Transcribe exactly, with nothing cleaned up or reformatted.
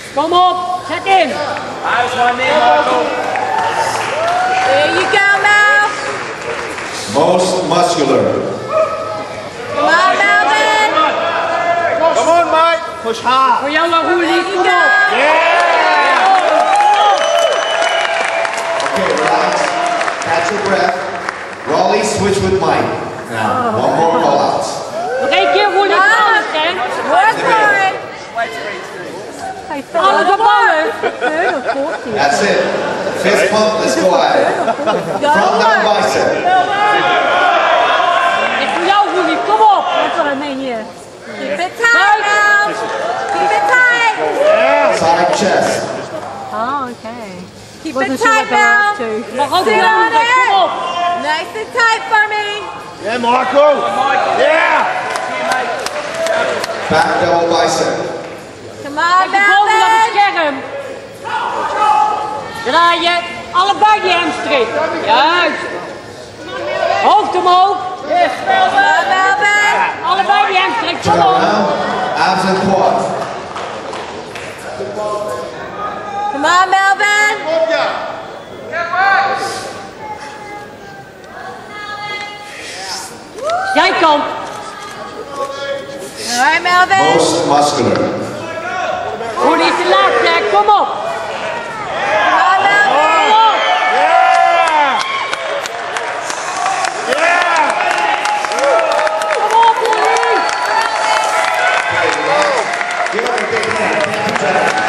Kom op, zet in. Nice one there, Michael. There you go, Mel. Most muscular. Come on, Melvin. Come on, mate. Push hard. Voor jou, Roelie, There kom you op. go. Yeah. Okay, relax. Catch your breath. Raleigh, switch with Mike. Now, one more call out. Nog één keer, Roelie, Ah. alles, hè. Work for it. Alles op alles. That's it. Fist pump, let's go at it. Front down bicep. Dit is voor jou, Roelie, kom op. Keep it tight, Mel. Keep it tight. Side chest. Oh, okay. Keep Wasn't it sure tight, what they were Mel. up to. Mag ook Sit weer on doen, kom op. it. Nice and tight for me. Yeah, Michael. Yeah. Back double bicep. Come on, Kijk je boven op het Melvin. scherm. Draai je allebei die hamstring. Juist. Hoofd omhoog. Yes, Come on, Melvin. allebei die hamstring. Kom Turn op. around. Abs and quads. Come on, Melvin. Zijkant. All right, Melvin. Most muscular. Roelie is de laatste, hè. Kom op. Come on, Melvin. Kom op. Yeah. Yeah. Kom op, Roelie. Give him a big hand. Thank you, Jack.